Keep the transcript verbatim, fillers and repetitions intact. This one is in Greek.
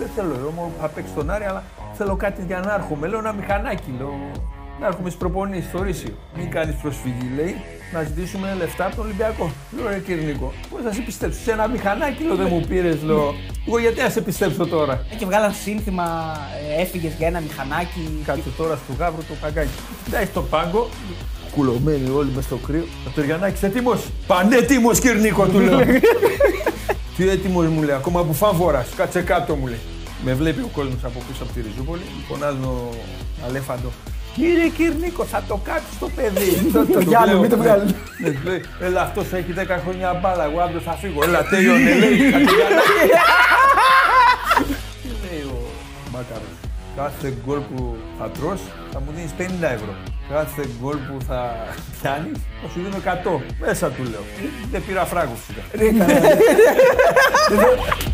Δεν θέλω, εγώ θα παίξω τον Άρη, αλλά θέλω κάτι για να έρχομαι. Λέω ένα μηχανάκι, λέω. Να έρχομαι στις προπονήσεις, στο Ρήσιο. Μην κάνεις προσφυγή, λέει, να ζητήσουμε λεφτά από τον Ολυμπιακό. Λέω, ρε κύριε Νίκο, πώς θα σε πιστέψω, σε ένα μηχανάκι, λέω, δεν μου πήρες, λέω. Εγώ γιατί να σε πιστέψω τώρα. Και βγάλαν σύνθημα, έφυγες για ένα μηχανάκι. Κάτσε τώρα στο γάβρο το παγκάκι. Κοιτάει στον πάγκο, κουλωμένοι όλοι μες στο κρύο. Ο Τυριανάκης έτοιμος. Πανέτοιμος, κύριε Νίκο, του λέω. Τι έτοιμος μου λέει, ακόμα που φαν φοράς, κάτσε κάτω μου λέει. Με βλέπει ο κόσμος από πίσω από τη Ριζούπολη, φωνάζουν ο Αλέφαντο. Κύριε Κυρνίκο, θα το κάτσεις το παιδί. Το Γιάννη, μην το βγάλει. Έλα, αυτός έχει δέκα χρόνια μπάλα, εγώ αύριο θα φύγω. Έλα, τέλειωνε, λέει. Τι λέει ο Μάκαρος. Κάθε γκολ που θα τρως θα μου δίνεις πενήντα ευρώ. Κάθε γκολ που θα πιάνεις θα σου δίνω εκατό. Μέσα του λέω. Δεν πήρα φράγκο φυσικά.